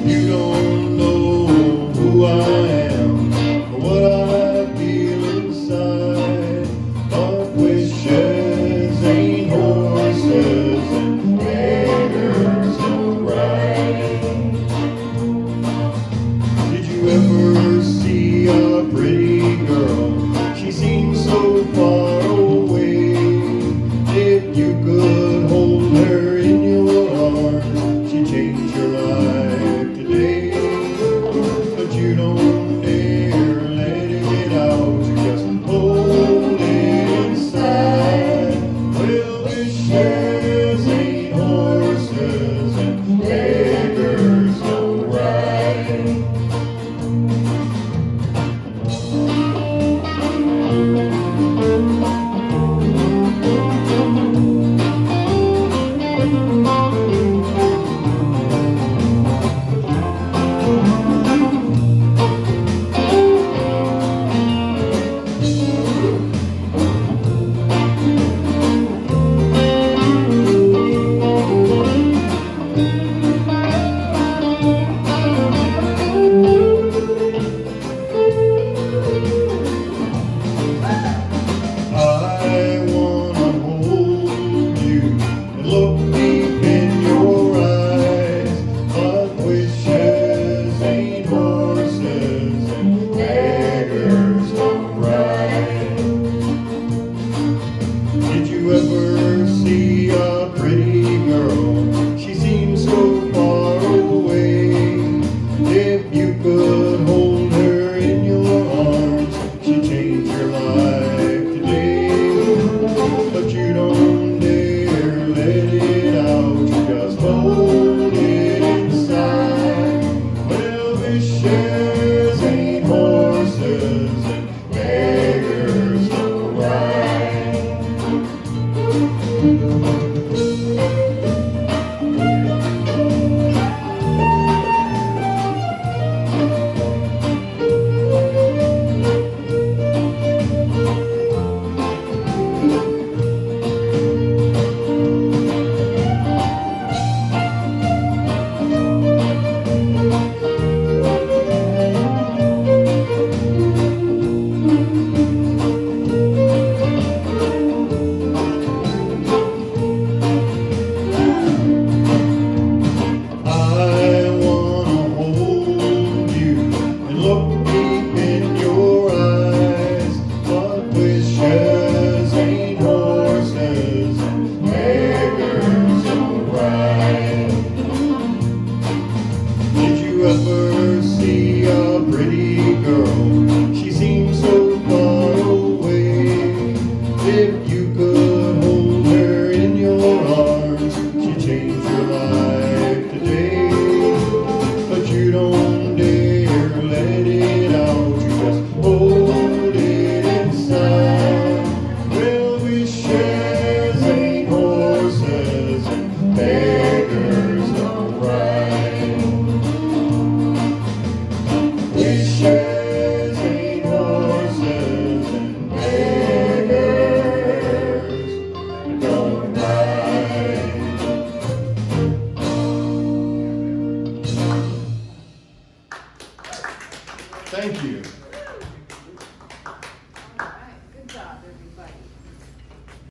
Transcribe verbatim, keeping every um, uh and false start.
You don't know who I am or what I feel inside, but wishes ain't horses and beggars don't ride. Did you ever see a pretty girl? She seems so far away. If you could hold her in your arms, she'd change your life today. But you don't dare let it out, you just hold it inside. Well, wishes ain't horses and beggars don't ride. Thank you.